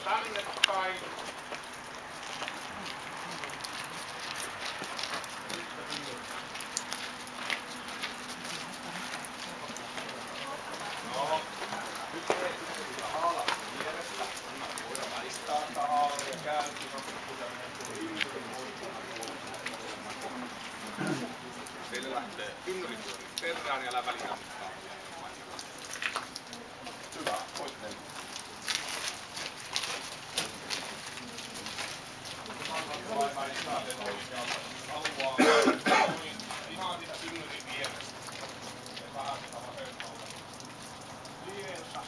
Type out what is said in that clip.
tänne päin. No, nyt tehdään sitä haalat vierestä. Voidaan välistää sitä haalaa ja kääntyä. Teille lähtee tynnyripuoli perään ja älä välitä mitään. Hyvä, voit mennä. Välistää sen oikealta. Haluaa ihan sitä tynnyrin vierestä. Ja vähän sitä vasemmalla. Sieltä.